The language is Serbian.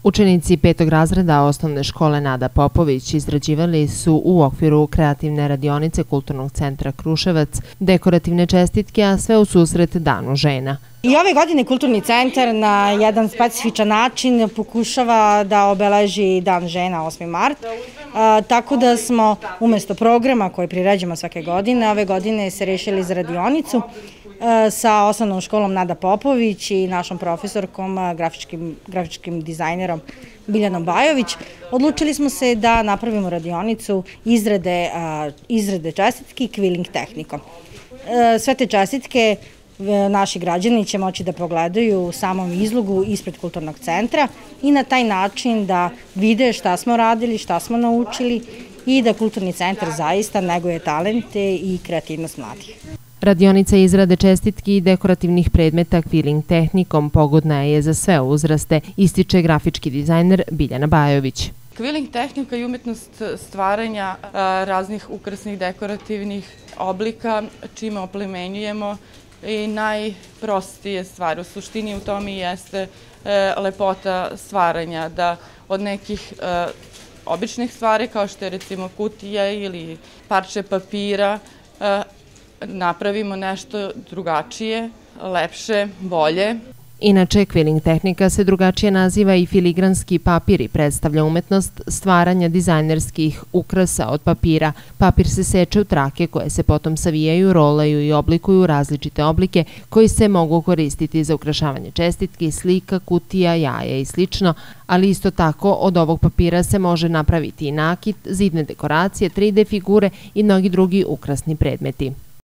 Učenici 5. razreda osnovne škole Nada Popović izrađivali su u okviru kreativne radionice Kulturnog centra Kruševac dekorativne čestitke, a sve u susret Danu žena. I ove godine Kulturni centar na jedan specifičan način pokušava da obeleži Dan žena 8. mart, tako da smo umesto programa koji priređujemo svake godine, ove godine se rešili za radionicu sa osnovnom školom Nada Popović i našom profesorkom, grafičkim dizajnerom Biljanom Bajović. Odlučili smo se da napravimo radionicu izrade čestitki kviling tehnikom. Sve te čestitke naši građani će moći da pogledaju u samom izlogu ispred Kulturnog centra i na taj način da vide šta smo radili, šta smo naučili i da Kulturni centar zaista neguje talente i kreativnost mladih. Radionica izrade čestitki i dekorativnih predmeta kviling tehnikom pogodna je za sve uzraste, ističe grafički dizajner Biljana Bajović. Kviling tehnika i umetnost stvaranja raznih ukrasnih dekorativnih oblika čime oplemenjujemo i najprostije stvari. U suštini u tome jeste lepota stvaranja, da od nekih običnih stvari kao što je recimo kutija ili parče papira napravimo nešto drugačije, lepše, bolje. Inače, kviling tehnika se drugačije naziva i filigranski papir i predstavlja umetnost stvaranja dizajnerskih ukrasa od papira. Papir se seče u trake koje se potom savijaju, rolaju i oblikuju u različite oblike koji se mogu koristiti za ukrašavanje čestitki, slika, kutija, jaja i slično, ali isto tako od ovog papira se može napraviti i nakit, zidne dekoracije, 3D figure i mnogi drugi ukrasni predmeti.